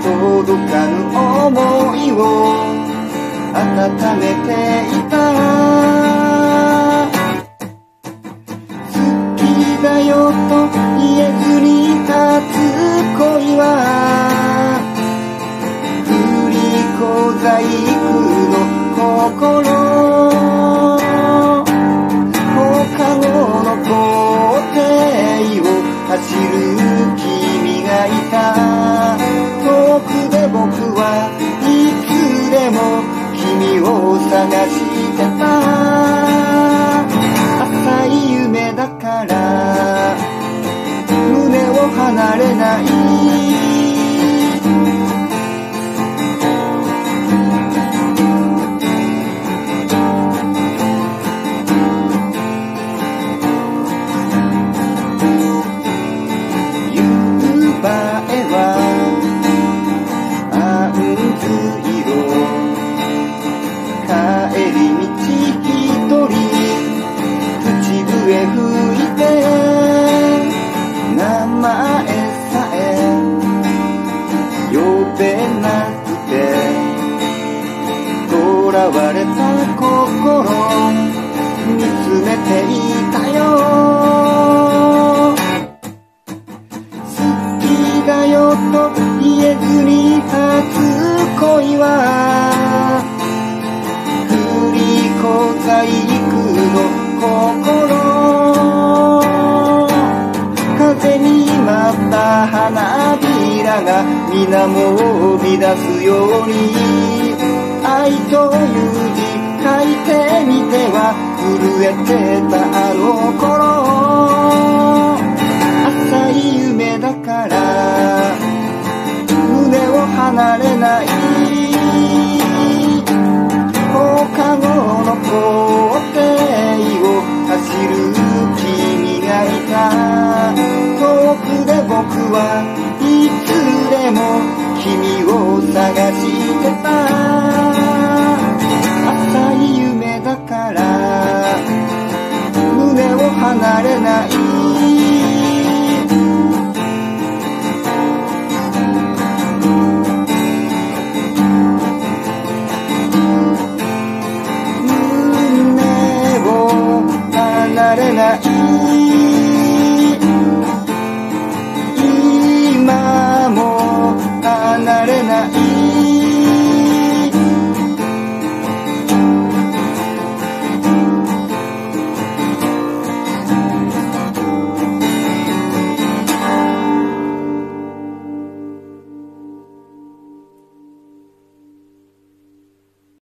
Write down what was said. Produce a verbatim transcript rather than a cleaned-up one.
届かぬ想いを温めていた。好きだよと言えずに立つ恋は振り小細工の心。放課後の校庭を走る君がいた。遠くで僕はいつでも君を探してた。浅い夢だから胸を離れない。夕映えはあんず色。帰り道一人口笛吹いて名前さえ呼べなくて囚われた心見つめていたよ。好きだよと言えずに立つ恋は振り小細工の心。風に舞った花びらが水面を乱すように愛という字書いてみては震えてたあの頃。浅い夢だから胸を離れない。放課後の校庭を走る君がいた。遠くで僕はいつでも君を探してた。浅い夢だから胸を離れない。